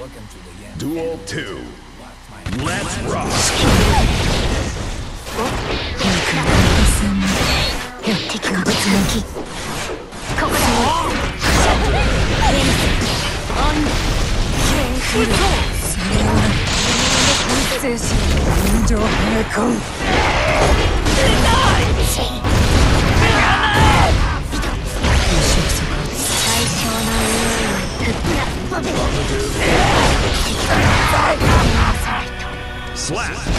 Duel 2. Let's rock! 敵がぶつ抜きここだ完成し人情平行最小の匂い Slap!